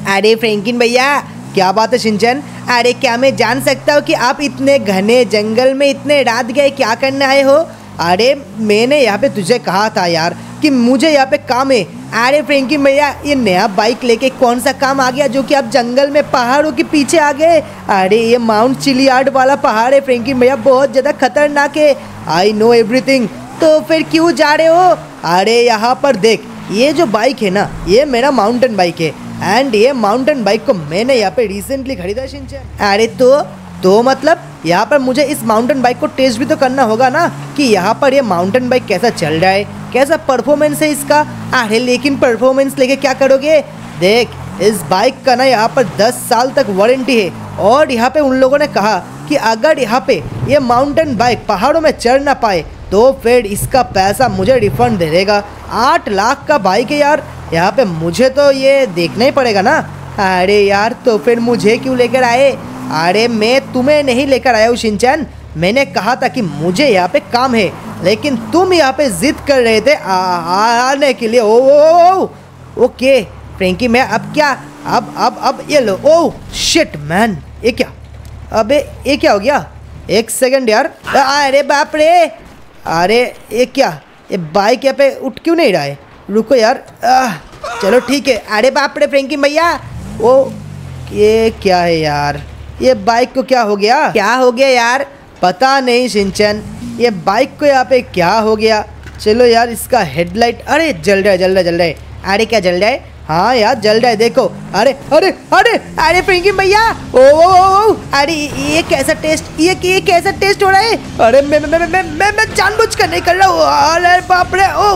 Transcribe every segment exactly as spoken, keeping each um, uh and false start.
अरे फ्रैंकिन भैया, क्या बात है शिनचैन? अरे क्या मैं जान सकता हूँ कि आप इतने घने जंगल में इतने रात गए क्या करने आए हो? अरे मैंने यहाँ पे तुझे कहा था यार कि मुझे यहाँ पे काम है। अरे फ्रैंकिन भैया, ये नया बाइक लेके कौन सा काम आ गया जो कि आप जंगल में पहाड़ों के पीछे आ गए? अरे ये माउंट चिलियार्ड वाला पहाड़ है फ्रैंकिन भैया, बहुत ज़्यादा खतरनाक है। I know everything. तो फिर क्यों जा रहे हो? अरे यहाँ पर देख, ये जो बाइक है ना, ये मेरा माउंटेन बाइक है एंड ये माउंटेन बाइक को मैंने यहाँ पे रिसेंटली खरीदा शिनचैन। अरे तो तो मतलब यहाँ पर मुझे इस माउंटेन बाइक को टेस्ट भी तो करना होगा ना कि यहाँ पर ये माउंटेन बाइक कैसा चल रहा है, कैसा परफॉर्मेंस है इसका। अरे लेकिन परफॉर्मेंस लेके क्या करोगे? देख, इस बाइक का ना यहाँ पर दस साल तक वारंटी है और यहाँ पे उन लोगों ने कहा कि अगर यहाँ पे ये माउंटेन बाइक पहाड़ों में चढ़ ना पाए तो फिर इसका पैसा मुझे रिफंड दे देगा। आठ लाख का बाइक है यार, यहाँ पे मुझे तो ये देखना ही पड़ेगा ना। अरे यार, तो फिर मुझे क्यों लेकर आए? अरे मैं तुम्हें नहीं लेकर आया हूँ शिनचैन, मैंने कहा था कि मुझे यहाँ पे काम है, लेकिन तुम यहाँ पे जिद कर रहे थे आ, आ, आने के लिए। ओ, ओ, ओ ओके फ्रैंकी, मैं अब क्या अब अब अब ये लो। ओह शिट मैन, ये क्या? अबे ये क्या हो गया? एक सेकंड यार। अरे बाप रे, अरे ये क्या? ये बाइक यहाँ पे उठ क्यों नहीं रहा है? रुको यार। आ, चलो ठीक है। अरे बाप रे फ्रैंकी भैया, ओ ये क्या है यार? ये बाइक को क्या हो गया? क्या हो गया यार? पता नहीं शिनचैन, ये बाइक को यहाँ पे क्या हो गया। चलो यार, इसका हेडलाइट, अरे जल रहा है जल रहा है जल रहा है। अरे क्या जल रहा है? हाँ यार जल रहा है, देखो। अरे अरे अरे अरे फ्रैंकी भैया, ओ ओ ओ अरे ये कैसा टेस्ट, ये ये कैसा टेस्ट हो रहा है? अरे मैं मैं मैं मैं मैं, मैं जानबूझ कर नहीं कर रहा हूँ। अरे बाप रे, oh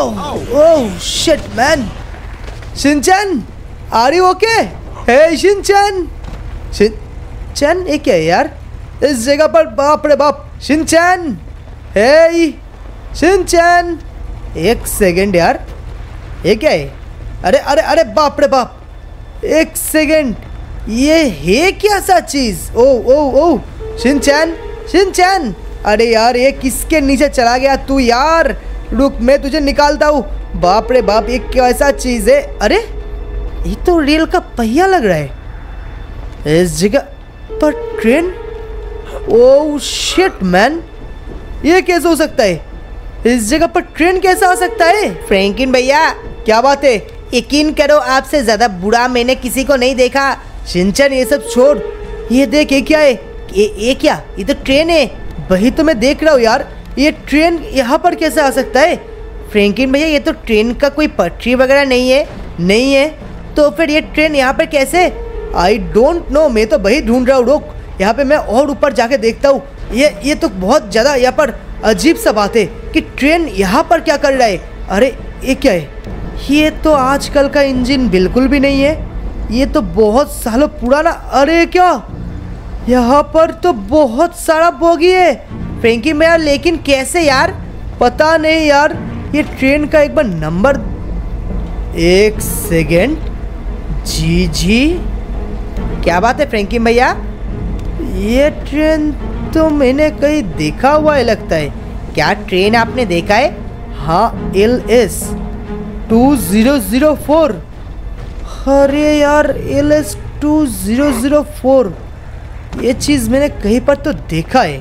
oh oh shit man. Shinchan, are you okay? Hey Shinchan, Shinchan ये क्या है यार इस जगह पर? बाप रे बाप। शिनचैन, हे शिनचैन, एक सेकंड यार, ये क्या है? अरे अरे अरे बाप रे बाप, एक सेकंड, ये है क्या सा चीज? ओ ओ ओ शिनचैन, शिनचैन, अरे यार ये किसके नीचे चला गया तू यार? रुक, मैं तुझे निकालता हूँ। बाप रे बाप, ये कैसा चीज है? अरे ये तो रेल का पहिया लग रहा है। इस जगह पर ट्रेन? ओह शिट मैन, ये कैसे हो सकता है? इस जगह पर ट्रेन कैसा आ सकता है? फ्रैंकिन भैया, क्या बात है? यकीन करो, आपसे ज़्यादा बुरा मैंने किसी को नहीं देखा। शिनचैन ये सब छोड़, ये देख ये क्या है? ये ये क्या? ये तो ट्रेन है। वही तो मैं देख रहा हूँ यार, ये ट्रेन यहाँ पर कैसे आ सकता है? फ्रैंकिन भैया, ये तो ट्रेन का कोई पटरी वगैरह नहीं है। नहीं है तो फिर ये ट्रेन यहाँ पर कैसे? आई डोंट नो, मैं तो वही ढूंढ रहा हूँ। रुक, यहाँ पे मैं और ऊपर जाके देखता हूँ। ये ये तो बहुत ज़्यादा यहाँ पर अजीब सा बात है कि ट्रेन यहाँ पर क्या कर रहा है? अरे ये क्या है? ये तो आजकल का इंजन बिल्कुल भी नहीं है, ये तो बहुत सालों पुराना। अरे क्या, यहाँ पर तो बहुत सारा बोगी है फ्रैंकी भैया, लेकिन कैसे यार? पता नहीं यार। ये ट्रेन का एक बार नंबर, एक सेकेंड। जी जी, क्या बात है फ्रैंकी भैया? ये ट्रेन तो मैंने कहीं देखा हुआ है लगता है। क्या ट्रेन आपने देखा है? हाँ, L S two zero zero four. अरे यार, L S two zero zero four, ये चीज़ मैंने कहीं पर तो देखा है।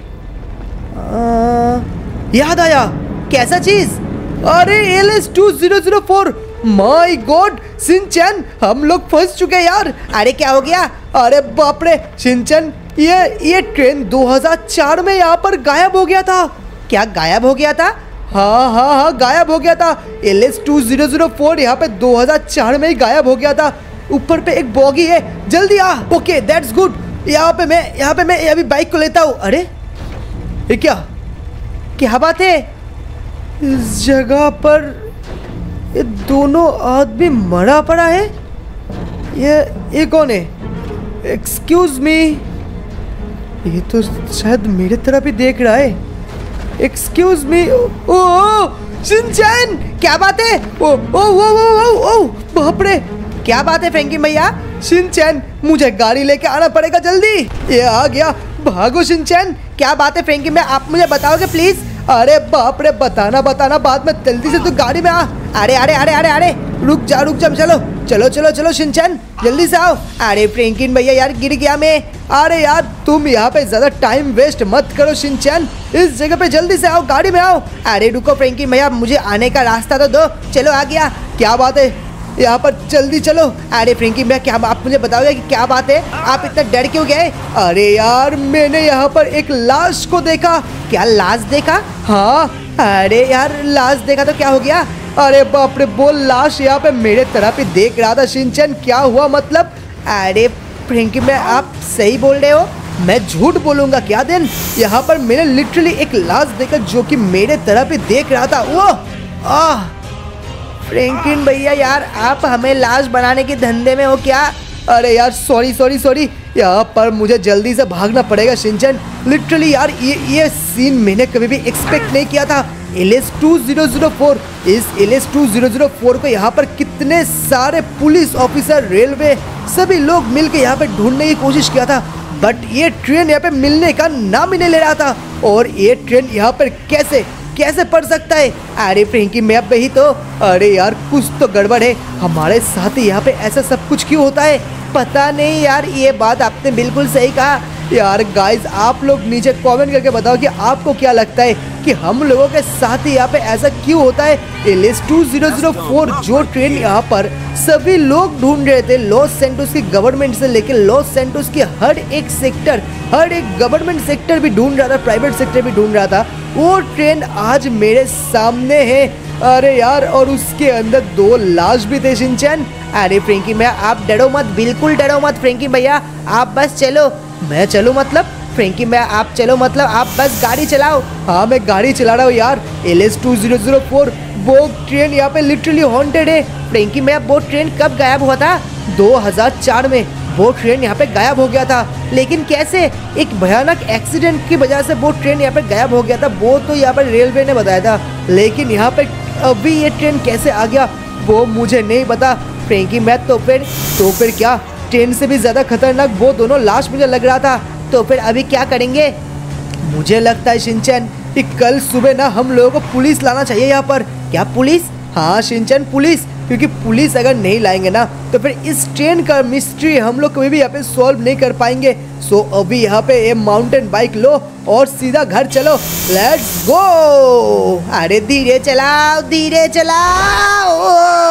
आ, याद आया, कैसा चीज़? अरे L S two zero zero four, my god Shinchan, हम लोग फंस चुके हैं यार। अरे क्या हो गया? अरे बाप रे शिनचैन, ये ये ट्रेन दो हज़ार चार में यहाँ पर गायब हो गया था। क्या गायब हो गया था? हाँ हाँ हाँ, गायब हो गया था। L S two zero zero four यहाँ पे दो हज़ार चार में ही गायब हो गया था। ऊपर पे एक बॉगी है, जल्दी आ। Okay that's good. यहाँ पे मैं यहाँ पे मैं अभी बाइक को लेता हूँ। अरे ये क्या क्या बात है? इस जगह पर ये दोनों आदमी मरा पड़ा है। ये ये कौन है? एक्सक्यूज मी, ये तो शायद मेरे तरफ ही देख रहा है। Excuse me. ओ शिनचैन, क्या बात है? ओ ओ ओ ओ ओ बाप रे, क्या बात है फ्रैंकी भैया? शिनचैन, मुझे गाड़ी लेके आना पड़ेगा जल्दी। ये आ गया, भागो शिनचैन। क्या बात है फ्रैंकी भैया, आप मुझे बताओगे प्लीज? अरे बाप रे, बताना बताना बाद में, जल्दी से तू गाड़ी में आ। अरे अरे अरे अरे अरे रुक जा रुक जा, चलो चलो चलो चलो शिनचैन जल्दी से आओ। अरे फ्रैंकलिन भैया यार गिर गया मैं। अरे यार तुम यहाँ पे ज्यादा टाइम वेस्ट मत करो शिनचैन, इस जगह पे जल्दी से आओ, गाड़ी में आओ। अरे रुको फ्रैंकलिन भैया मुझे आने का रास्ता तो दो। चलो आ गया। क्या बात है यहाँ पर, जल्दी चलो। अरे फ्रैंकलिन भैया क्या आप मुझे बताओगे कि क्या बात है, आप इतना डर क्यों गए? अरे यार मैंने यहाँ पर एक लाश को देखा। क्या लाश देखा? हाँ अरे यार लाश देखा तो क्या हो गया? अरे बाप रे, वो लाश यहाँ पे मेरे तरफ ही देख रहा था शिनचैन, क्या हुआ मतलब? अरे फ्रैंकलिन भैया आप सही बोल रहे हो, मैं झूठ बोलूंगा क्या? दिन यहाँ पर मैंने लिटरली एक लाश देखा जो कि मेरे तरफ ही देख रहा था। वो आह फ्रैंकलिन भैया यार आप हमें लाश बनाने के धंधे में हो क्या? अरे यार सॉरी सॉरी सॉरी, यहाँ पर मुझे जल्दी से भागना पड़ेगा शिनचैन। लिटरली यार ये ये सीन मैंने कभी भी एक्सपेक्ट नहीं किया था। L S two zero zero four, इस L S two zero zero four को यहाँ पर कितने सारे पुलिस ऑफिसर, रेलवे सभी लोग मिलकर यहाँ पे ढूंढने की कोशिश किया था, बट ये ट्रेन यहाँ पे मिलने का नाम ही नहीं ले रहा था। और ये ट्रेन यहाँ पर कैसे कैसे पड़ सकता है? अरे फ्रैंकी मैं अब ही तो, अरे यार कुछ तो गड़बड़ है, हमारे साथ ही यहाँ पे ऐसा सब कुछ क्यों होता है? पता नहीं यार, ये बात आपने बिल्कुल सही कहा यार। गाइस आप लोग नीचे कमेंट करके बताओ कि आपको क्या लगता है कि हम लोगों के साथ ही यहाँ पे ऐसा क्यों होता है? L S two zero zero four जो ट्रेन यहाँ पर सभी लोग ढूंढ रहे थे, लॉस सैंटोस की गवर्नमेंट से लेकर लॉस सैंटोस की हर एक सेक्टर, हर एक गवर्नमेंट सेक्टर भी ढूंढ रहा था, प्राइवेट सेक्टर भी ढूंढ रहा था, वो ट्रेन आज मेरे सामने है। अरे यार और उसके अंदर दो लाश भी थे शिनचैन। अरे फ्रैंकी भैया आप डरो मत, बिल्कुल डरो मत फ्रैंकी भैया, आप बस चलो। मैं चलूँ मतलब? फ्रैंकी भैया आप चलो मतलब, आप बस गाड़ी चलाओ। हाँ मैं गाड़ी चला रहा हूँ यार। L S two zero zero four वो ट्रेन यहाँ पे लिटरली हॉन्टेड है। फ्रैंकी भैया वो ट्रेन कब गायब हुआ था? दो हज़ार चार में वो ट्रेन यहाँ पे गायब हो गया था, लेकिन कैसे? एक भयानक एक्सीडेंट की वजह से वो ट्रेन यहाँ पे गायब हो गया था, वो तो यहाँ पर रेलवे ने बताया था, लेकिन यहाँ पे अभी ये ट्रेन कैसे आ गया वो मुझे नहीं पता। फ्रैंकी मैं तो फिर तो फिर क्या, ट्रेन से भी ज़्यादा खतरनाक वो दोनों लाश मुझे लग रहा था। तो फिर अभी क्या करेंगे? मुझे लगता है शिनचैन कि कल सुबह ना हम लोगों को पुलिस लाना चाहिए यहाँ पर। क्या पुलिस? हाँ शिनचैन पुलिस, क्योंकि पुलिस अगर नहीं लाएंगे ना तो फिर इस ट्रेन का मिस्ट्री हम लोग कभी भी यहाँ पे सॉल्व नहीं कर पाएंगे। सो अभी यहाँ पे ये माउंटेन बाइक लो और सीधा घर चलो, लेट्स गो। अरे धीरे चलाओ धीरे चलाओ,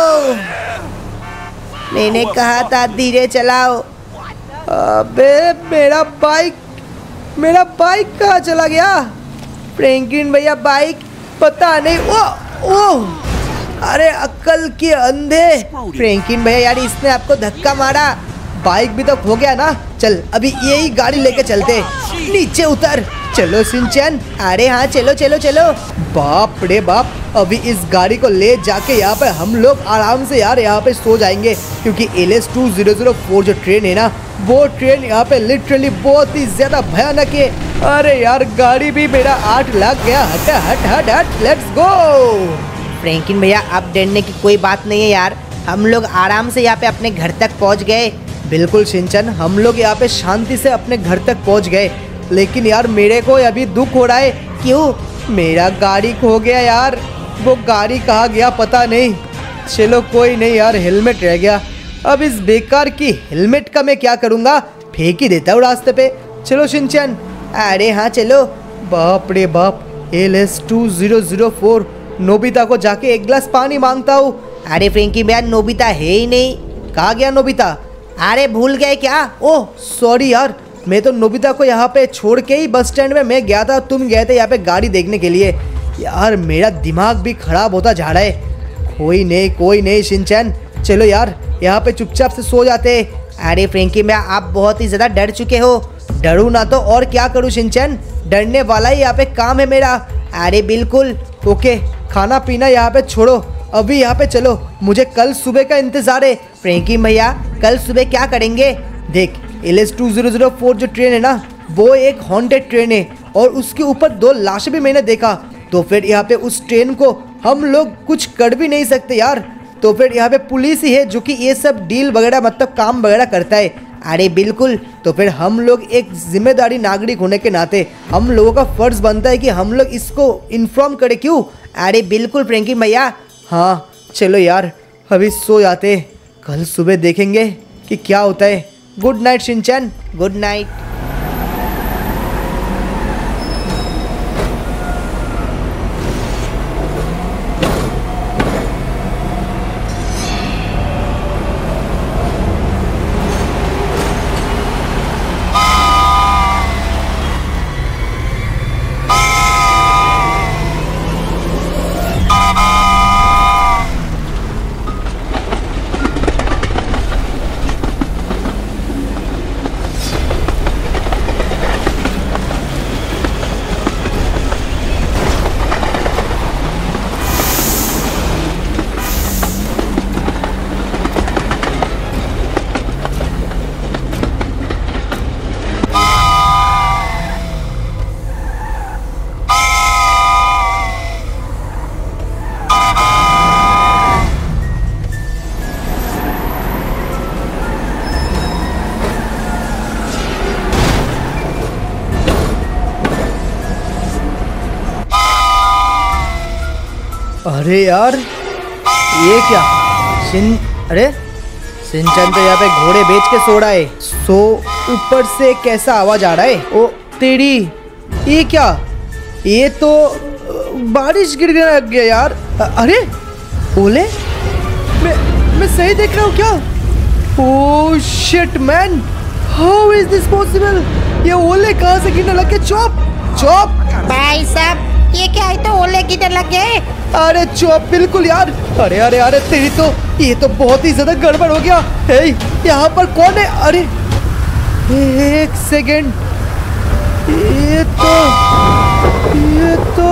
मैंने कहा था धीरे चलाओ। अबे मेरा बाइक मेरा बाइक कहाँ चला गया? फ्रैंकलिन भैया बाइक पता नहीं। ओ ओ अरे अक्ल के अंधे फ्रैंकलिन भैया यार, इसने आपको धक्का मारा, बाइक भी तो खो गया ना। चल अभी यही गाड़ी लेके चलते, नीचे उतर। चलो शिनचैन, अरे हाँ चलो चलो चलो। बाप रे बाप, अभी इस गाड़ी को ले जाके यहाँ पे हम लोग आराम से यार यहाँ पे सो जाएंगे, क्योंकि L S two zero zero four जो ट्रेन है ना वो ट्रेन यहाँ पे लिटरली बहुत ही ज्यादा भयानक है। अरे यार गाड़ी भी मेरा आठ लाख गया, हट हट हट हट, लेट्स गो। फ्रैंकलिन भैया आप डरने की कोई बात नहीं है यार, हम लोग आराम से यहाँ पे अपने घर तक पहुँच गए। बिल्कुल शिनचैन, हम लोग यहाँ पे शांति से अपने घर तक पहुँच गए, लेकिन यार मेरे को अभी दुख हो रहा है। क्यों? मेरा गाड़ी खो गया यार, वो गाड़ी कहाँ गया पता नहीं। चलो कोई नहीं यार, हेलमेट रह गया, अब इस बेकार की हेलमेट का मैं क्या करूँगा, फेंक ही देता हूँ रास्ते पे। चलो शिनचैन, अरे हाँ चलो। बाप रे बाप, L S two zero zero four, Nobita को जाके एक गिलास पानी मांगता हूँ। अरे फ्रैंकी भैया नोबिता है ही नहीं, कहाँ गया नोबिता? अरे भूल गए क्या? ओह सॉरी यार, मैं तो नोबिता को यहाँ पे छोड़ के ही बस स्टैंड में मैं गया था, तुम गए थे यहाँ पे गाड़ी देखने के लिए। यार मेरा दिमाग भी खराब होता जा रहा है। कोई नहीं कोई नहीं शिनचैन, चलो यार यहाँ पे चुपचाप से सो जाते। अरे फ्रैंकी भैया आप बहुत ही ज़्यादा डर चुके हो। डरूँ ना तो और क्या करूँ शिनचैन, डरने वाला ही यहाँ पे काम है मेरा। अरे बिल्कुल ओके, खाना पीना यहाँ पे छोड़ो, अभी यहाँ पे चलो, मुझे कल सुबह का इंतज़ार है। फ्रैंकी भैया कल सुबह क्या करेंगे? देख L S two zero zero four जो ट्रेन है ना वो एक हॉन्टेड ट्रेन है, और उसके ऊपर दो लाशें भी मैंने देखा, तो फिर यहाँ पे उस ट्रेन को हम लोग कुछ कर भी नहीं सकते यार। तो फिर यहाँ पे पुलिस ही है जो कि ये सब डील वगैरह मतलब काम वगैरह करता है। अरे बिल्कुल, तो फिर हम लोग एक जिम्मेदारी नागरिक होने के नाते हम लोगों का फर्ज बनता है कि हम लोग इसको इन्फॉर्म करें। क्यों? अरे बिल्कुल फ्रैंकी भैया। हाँ चलो यार, अभी सो जाते, कल सुबह देखेंगे कि क्या होता है। Good night Shinchan, good night. अरे यार ये क्या शिन अरे शिनचैन तो यहाँ पे घोड़े बेच के सो रहा है। सो ऊपर से कैसा आवाज आ रहा है? ओ तेरी, ये क्या? ये तो बारिश गिरने लग गया यार। अरे ओले, मैं मैं सही देख रहा हूँ क्या? Oh shit man, how is this possible? ये ओले कहाँ से गिरने लग गए? चॉप चॉप भाई साहब ये क्या है? तो ओले किधर लग गए? अरे चुप बिल्कुल यार। अरे अरे अरे तेरी तो, ये तो बहुत ही ज्यादा गड़बड़ हो गया। हे यहाँ पर कौन है? अरे एक सेकेंड, ये तो ये तो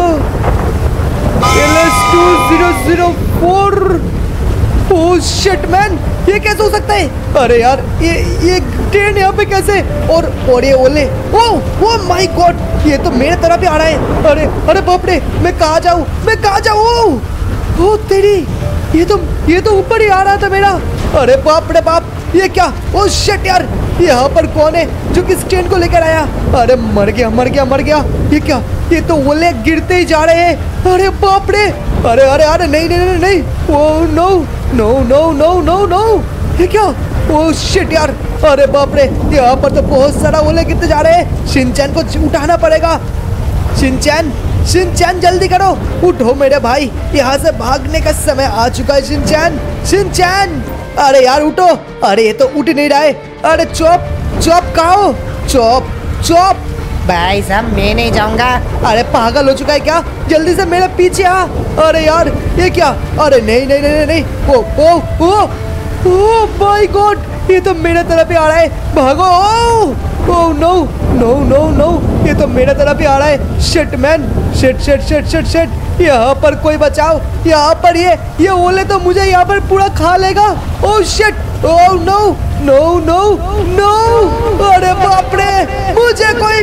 L S two zero zero four. Oh shit man, ये कैसे हो सकता है? अरे यार ये ये ट्रेन यहाँ पे कैसे? और और ये ओले, ओह ओह माय गॉड, ये तो मेरे तरफ ही आ रहा है। अरे अरे बाप रे, मैं कहाँ जाऊँ, मैं कहाँ जाऊँ? ओह तेरी, ये तो ये तो ऊपर ही आ रहा था मेरा। अरे बाप रे बाप, ये क्या? ओह शिट यार, यहाँ पर कौन है जो कि ट्रेन को लेकर आया? अरे मर गया मर गया मर गया। ये क्या? ये तो ओले गिरते ही जा रहे हैं। अरे बाप रे, अरे अरे अरे नहीं नहीं नहीं नहीं, oh no no no no no no, ये क्या? ओह शिट यार, अरे बाप रे, यहाँ पर तो बहुत सारा ओले गिरते जा रहे हैं। शिनचैन को उठाना पड़ेगा। शिनचैन शिनचैन जल्दी करो, उठो मेरे भाई, यहाँ से भागने का समय आ चुका है। शिनचैन शिनचैन, अरे यार उठो। अरे ये तो उठ नहीं रहा है। अरे चॉप चॉप कहाँ हो? Chop chop. भाई साहब मैं नहीं जाऊंगा। अरे पागल हो चुका है क्या? जल्दी से मेरे पीछे आ। अरे यार ये क्या? अरे नहीं नहीं नहीं नहीं, ओ oh oh oh my God, ये तो मेरे तरफ ही आ रहा है। भागो। Oh no no no no, ये तो मेरे तरफ ही आ रहा है। Shit man, shit shit shit shit shit, यहाँ पर कोई बचाओ। यहाँ पर ये ये ओले तो मुझे यहाँ पर पूरा खा लेगा। Oh shit, oh no no no no, अरे बाप रे, मुझे कोई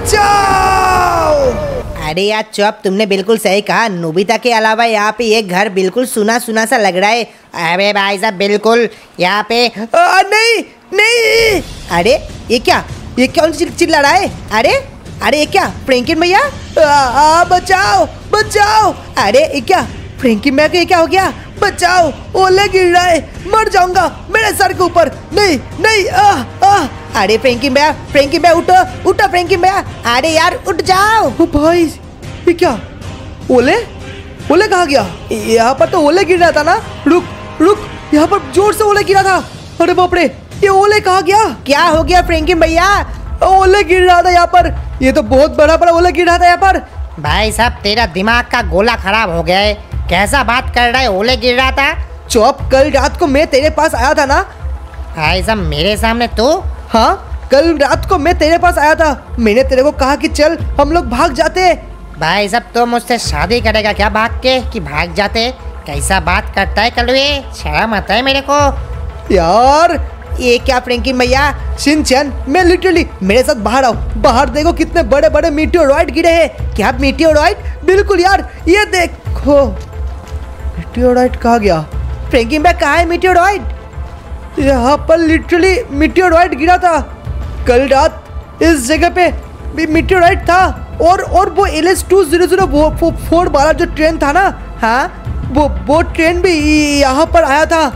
बचाओ। अरे यार चौप, तुमने बिल्कुल सही कहा। नोबिता के अलावा यहाँ पे ये घर बिल्कुल सुना सुना सा लग रहा है। अरे भाई साहब बिल्कुल यहाँ पे आ, नहीं नहीं। अरे ये क्या? ये कौन चिल, चिल्ला रहा है? अरे अरे ये क्या? फ्रैंकिन भैया आ, आ, बचाओ बचाओ। अरे ये क्या? फ्रैंकिन भैया को ये क्या हो गया? बचाओ, ओले गिर रहा है, मर जाऊंगा मेरे सर के ऊपर। नहीं नहीं, आ, आ। अरे फ्रैंकिन भैया, फ्रैंकिन भैया उठो उठो फ्रैंकिन भैया। अरे यार उठ जाओ। ओ भाई ये क्या? ओले ओले कहाँ गया? यहाँ पर तो ओले गिर रहा था ना। रुक रुक, यहाँ पर जोर से ओले गिरा था। अरे बाप रे, ये ओले कहाँ गया? क्या हो गया फ्रैंकिन भैया? ओले गिर रहा था यहाँ पर, ये तो बहुत बड़ा बड़ा ओले गिर रहा था यहाँ पर। भाई साहब तेरा दिमाग का गोला खराब हो गया है। कैसा बात कर रहा है? ओले गिर रहा था? चौप, कल रात को मैं तेरे पास आया था ना। भाई साहब मेरे सामने तू? हाँ, कल रात को मैं तेरे पास आया था। मैंने तेरे को कहा कि चल हम लोग भाग जाते। भाई साहब तो मुझसे शादी करेगा क्या भाग के, कि भाग जाते? कैसा बात करता है कलवे, शर्म आता है मेरे को यार। ये क्या फ्रैंकिन भैया? शिनचैन, मैं लिटरली, मेरे साथ बाहर आओ। बाहर देखो कितने बड़े बड़े मीटियोराइट गिरे हैं। क्या मीटियोराइट? बिल्कुल यार, ये देखो। मीटियोराइट कहाँ गया? फ्रैंकिन भैया कहाँ है मीटियोराइट? यहाँ पर लिटरली मीटियोराइट गिरा था कल रात। इस जगह पे भी मीटियोराइट था। और और वो L S two zero zero four वाला जो ट्रेन था ना, हाँ वो वो ट्रेन भी यहाँ पर आया था।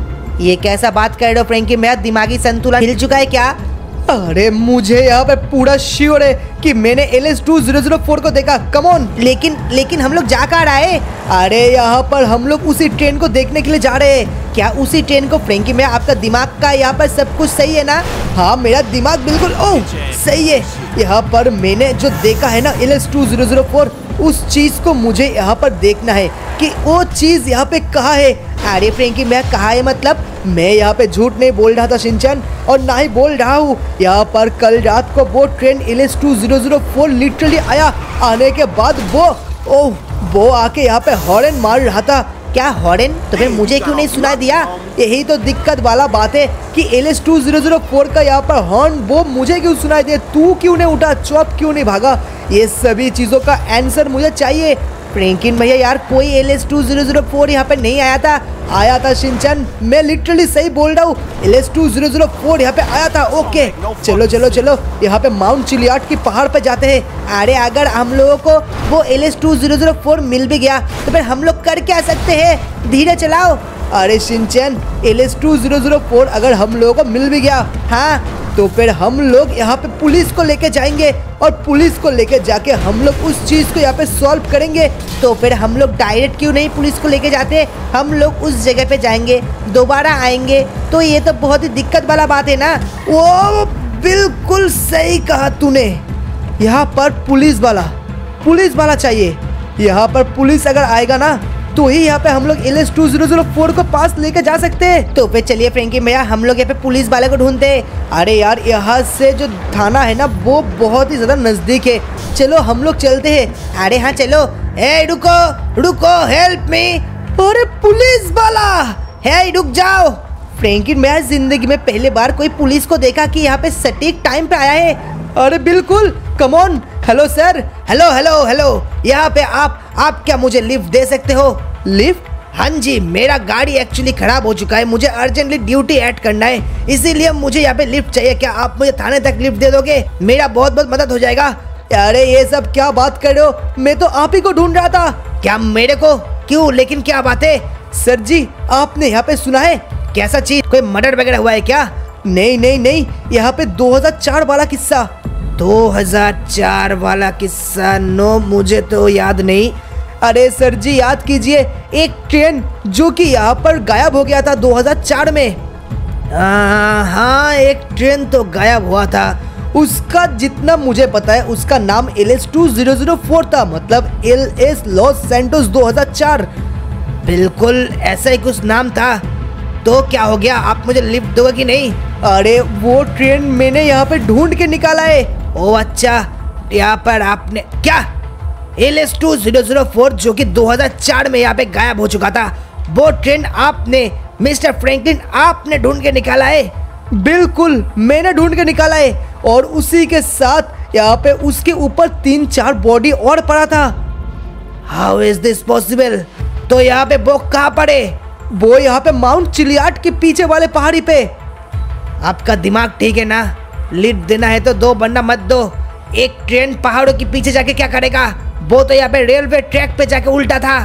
ये कैसा बात कर रहे हो फ्रैंकी, मेरा दिमागी संतुलन हिल चुका है क्या? अरे मुझे यहाँ पे पूरा श्योर है कि मैंने L S two zero zero four को देखा। Come on. लेकिन लेकिन हम लोग जा कहाँ रहे? अरे यहाँ पर हम लोग उसी ट्रेन को देखने के लिए जा रहे हैं। क्या उसी ट्रेन को? फ्रैंकी में आपका दिमाग का यहाँ पर सब कुछ सही है ना? हाँ मेरा दिमाग बिल्कुल ओह सही है। यहाँ पर मैंने जो देखा है ना L S two zero zero four, उस चीज को मुझे यहाँ पर देखना है कि वो चीज यहाँ पे कहाँ है। अरे फ्रैंकी मैं कहा है मतलब? मैं यहाँ पे झूठ नहीं बोल रहा था शिनचैन, और ना ही बोल रहा हूँ। यहाँ पर कल रात को वो train L S two zero zero four literally आया। आने के बाद वो ओह वो आके यहाँ पे हॉर्न मार रहा था। क्या हॉर्न? तो फिर मुझे क्यों नहीं सुनाई दिया? यही तो दिक्कत वाला बात है कि L S two zero zero four का यहाँ पर हॉर्न वो मुझे क्यों सुनाई दे, तू क्यों नहीं उठा, चौप क्यों नहीं भागा? ये सभी चीज़ों का आंसर मुझे चाहिए। फ्रैंकिन भैया यार कोई L S two zero zero four यहाँ पे नहीं आया था। आया था शिनचैन, मैं लिटरली सही बोल रहा हूँ। L S two zero zero four यहाँ पे आया था। ओके चलो चलो चलो यहाँ पे माउंट चिलियाट की पहाड़ पे जाते हैं। अरे अगर हम लोगों को वो L S two zero zero four मिल भी गया तो फिर हम लोग कर क्या सकते हैं? धीरे चलाओ। अरे Shinchan L S two zero zero four अगर हम लोगों को मिल भी गया, हाँ तो फिर हम लोग यहाँ पे पुलिस को लेके जाएंगे और पुलिस को लेके जाके हम लोग उस चीज़ को यहाँ पे सॉल्व करेंगे। तो फिर हम लोग डायरेक्ट क्यों नहीं पुलिस को लेके जाते? हम लोग उस जगह पे जाएंगे, दोबारा आएंगे, तो ये तो बहुत ही दिक्कत वाला बात है ना। वो बिल्कुल सही कहा तूने। यहाँ पर पुलिस वाला पुलिस वाला चाहिए। यहाँ पर पुलिस अगर आएगा ना तो ही यहाँ पे हम लोग L S two zero zero four को पास लेके जा सकते हैं। तो फिर चलिए फ्रैंकी भैया हम लोग यहाँ पे पुलिस वाले को ढूंढते हैं। अरे यार यहाँ से जो थाना है ना वो बहुत ही ज़्यादा नज़दीक है। चलो हम लोग चलते हैं। अरे हाँ चलो। ए रुको रुको, हेल्प मी। अरे पुलिस वाला, हे रुक जाओ। फ्रैंकी मैं जिंदगी में पहले बार कोई पुलिस को देखा कि यहाँ पे सटीक टाइम पे आया है। अरे बिल्कुल, come on. Hello sir. Hello hello hello, यहाँ पे आप आप क्या मुझे लिफ्ट दे सकते हो? लिफ्ट? हाँ जी, मेरा गाड़ी एक्चुअली खराब हो चुका है, मुझे अर्जेंटली ड्यूटी ऐड करना है, इसीलिए मुझे यहाँ पे लिफ्ट चाहिए। क्या आप मुझे थाने तक लिफ्ट दे दोगे? मेरा बहुत बहुत मदद हो जाएगा। अरे ये सब क्या बात कर रहे हो, मैं तो आप ही को ढूंढ रहा था। क्या मेरे को? क्यों, लेकिन क्या बात है? सर जी आपने यहाँ पे सुना है? कैसा चीज? कोई मर्डर वगैरह हुआ है क्या? नहीं नहीं नहीं, यहाँ पे दो हज़ार चार वाला किस्सा। दो हज़ार चार वाला किस्सा? नो मुझे तो याद नहीं। अरे सर जी याद कीजिए, एक ट्रेन जो कि यहाँ पर गायब हो गया था दो हज़ार चार में। आ, हाँ एक ट्रेन तो गायब हुआ था। उसका जितना मुझे पता है उसका नाम L S two zero zero four था, मतलब एल एस लॉस सैंटोस दो हज़ार चार। बिल्कुल ऐसा ही कुछ नाम था। तो क्या हो गया, आप मुझे लिफ्ट दोगे कि नहीं? अरे वो ट्रेन मैंने यहाँ पे ढूंढ के निकाला है। ओ अच्छा, यहाँ पर आपने क्या L S two zero zero four जो कि दो हज़ार चार में यहाँ पे गायब हो चुका था, वो ट्रेन आपने मिस्टर फ्रैंकलिन आपने ढूंढ के निकाला है? बिल्कुल मैंने ढूंढ के निकाला है, और उसी के साथ यहाँ पे उसके ऊपर तीन चार बॉडी और पड़ा था। How is this possible? तो यहाँ पे वो कहाँ पड़े? वो यहाँ पे माउंट चिलियाट के पीछे वाले पहाड़ी पे। आपका दिमाग ठीक है ना? लिफ्ट देना है तो दो, वरना मत दो। एक ट्रेन पहाड़ों के पीछे जाके क्या करेगा? वो तो यहाँ पे रेलवे ट्रैक पे जाके उल्टा था।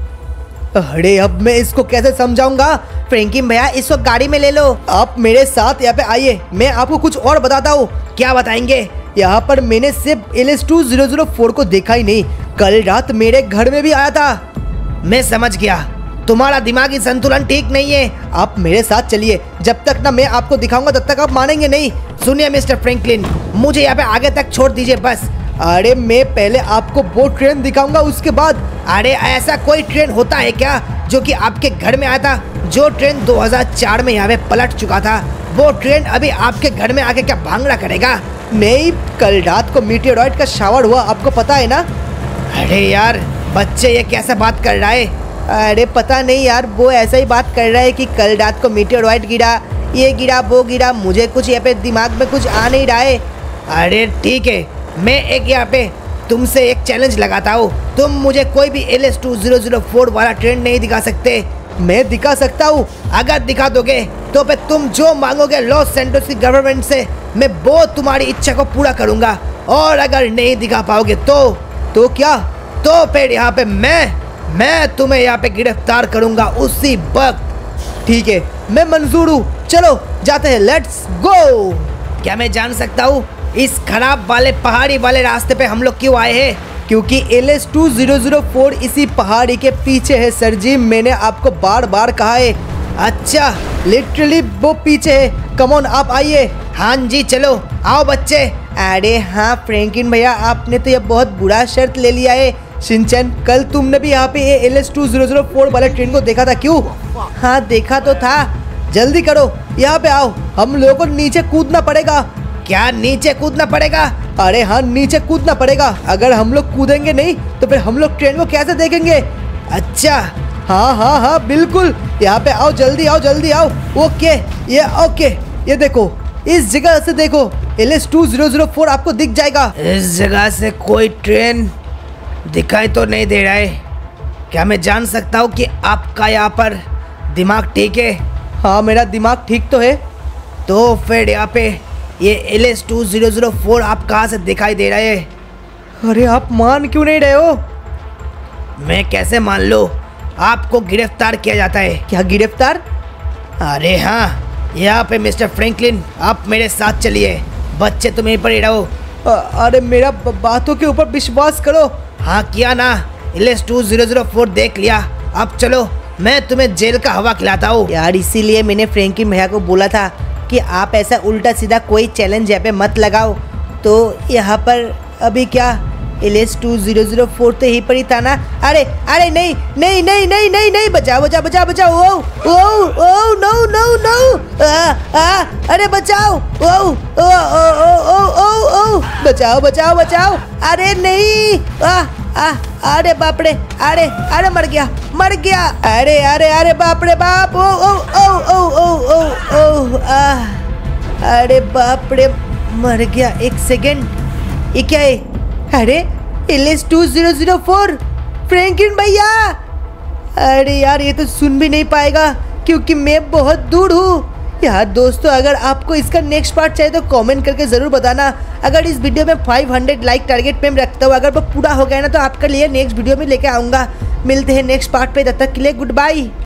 अरे अब मैं इसको कैसे समझाऊंगा? फ्रैंकी भैया इसको गाड़ी में ले लो। आप मेरे साथ यहाँ पे आइए, मैं आपको कुछ और बताता हूँ। क्या बताएंगे? यहाँ पर मैंने सिर्फ L S two zero zero four को देखा ही नहीं, कल रात मेरे घर में भी आया था। मैं समझ गया, तुम्हारा दिमागी संतुलन ठीक नहीं है। आप मेरे साथ चलिए, जब तक ना मैं आपको दिखाऊंगा तब तक आप मानेंगे नहीं। सुनिए मिस्टर फ्रैंकलिन, मुझे यहाँ पे आगे तक छोड़ दीजिए बस। अरे मैं पहले आपको वो ट्रेन दिखाऊंगा, उसके बाद। अरे ऐसा कोई ट्रेन होता है क्या जो कि आपके घर में आया था? जो ट्रेन दो हज़ार चार में यहाँ पे पलट चुका था, वो ट्रेन अभी आपके घर में आके क्या भांगड़ा करेगा? नहीं, कल रात को मीटियोराइट का शावर हुआ, आपको पता है ना? अरे यार बच्चे ये कैसा बात कर रहा है? अरे पता नहीं यार, वो ऐसा ही बात कर रहा है कि कल रात को मीटियोराइट गिरा, ये गिरा वो गिरा। मुझे कुछ यहाँ पे दिमाग में कुछ आ नहीं रहा है। अरे ठीक है, मैं एक यहाँ पे तुमसे एक चैलेंज लगाता हूँ। तुम मुझे कोई भी L S two zero zero four वाला ट्रेन नहीं दिखा सकते। मैं दिखा सकता हूँ। अगर दिखा दोगे तो फिर तुम जो मांगोगे लॉस सैंटोस की गवर्नमेंट से, मैं वो तुम्हारी इच्छा को पूरा करूँगा। और अगर नहीं दिखा पाओगे तो तो क्या? तो फिर यहाँ पे मैं मैं तुम्हें यहाँ पे गिरफ्तार करूंगा उसी वक्त। ठीक है, मैं मंजूर हूँ, चलो जाते हैं, लेट्स गो। क्या मैं जान सकता हूँ इस खराब वाले पहाड़ी वाले रास्ते पे हम लोग क्यों आए हैं? क्योंकि L S two zero zero four इसी पहाड़ी के पीछे है सर जी, मैंने आपको बार बार कहा है। अच्छा, लिटरली वो पीछे है। कम ऑन, आप आइए। हाँ जी चलो, आओ बच्चे। अरे हाँ फ्रैंकलिन भैया, आपने तो ये बहुत बुरा शर्त ले लिया है। शिनचैन, कल तुमने भी यहाँ पे ये L S two zero zero four वाले ट्रेन को देखा था क्यों? हाँ देखा तो था। जल्दी करो, यहाँ पे आओ, हम लोगों को नीचे कूदना पड़ेगा। क्या नीचे कूदना पड़ेगा? अरे हाँ, नीचे कूदना पड़ेगा। अगर हम लोग कूदेंगे नहीं तो फिर हम लोग ट्रेन को कैसे देखेंगे? अच्छा, हाँ हाँ हाँ बिल्कुल, यहाँ पे आओ, जल्दी आओ, जल्दी आओ। ओके, ये ओके, ये देखो, इस जगह से देखो, L S two zero zero four आपको दिख जाएगा। इस जगह से कोई ट्रेन दिखाई तो नहीं दे रहा है। क्या मैं जान सकता हूँ कि आपका यहाँ पर दिमाग ठीक है? हाँ, मेरा दिमाग ठीक तो है। तो फिर यहाँ पे ये L S two zero zero four आप कहाँ से दिखाई दे रहे हैं? अरे आप मान क्यों नहीं रहे हो? मैं कैसे मान लूँ? आपको गिरफ्तार किया जाता है। क्या गिरफ्तार? अरे हाँ, यहाँ पे मिस्टर फ्रैंकलिन, आप मेरे साथ चलिए। बच्चे तुम यहीं पर ही रहो। अरे मेरा बातों के ऊपर विश्वास करो। हाँ किया ना, L S two zero zero four देख लिया। अब चलो, मैं तुम्हें जेल का हवा खिलाता हूँ। यार इसीलिए मैंने फ्रैंकलिन भैया को बोला था कि आप ऐसा उल्टा सीधा कोई चैलेंज यहाँ पे मत लगाओ। तो यहाँ पर अभी क्या L S two zero zero four तो यहीं पर ही था ना? अरे अरे नहीं नहीं नहीं नहीं नहीं नहीं, बचाओ बचाओ बचाओ बचाओ। Oh oh oh no no no, आ आ अरे बचाओ। Oh oh oh oh oh ओ बचाओ बचाओ बचाओ। अरे नहीं, आ आ अरे बाप रे, अरे अरे मर गया मर गया। अरे अरे अरे बाप रे बाप। ओ oh oh oh oh oh ओ आ अरे बाप रे, मर गया। एक सेकेंड, ये क्या है? अरे L S two zero zero four, Franklin भैया। अरे यार ये तो सुन भी नहीं पाएगा क्योंकि मैं बहुत दूर हूँ। यार दोस्तों, अगर आपको इसका नेक्स्ट पार्ट चाहिए तो कमेंट करके ज़रूर बताना। अगर इस वीडियो में पाँच सौ लाइक टारगेट पे मैं रखता हूँ, अगर वो पूरा हो गया ना तो आपके लिए नेक्स्ट वीडियो में लेके आऊँगा। मिलते हैं नेक्स्ट पार्ट पे, तब तक के लिए गुड बाय।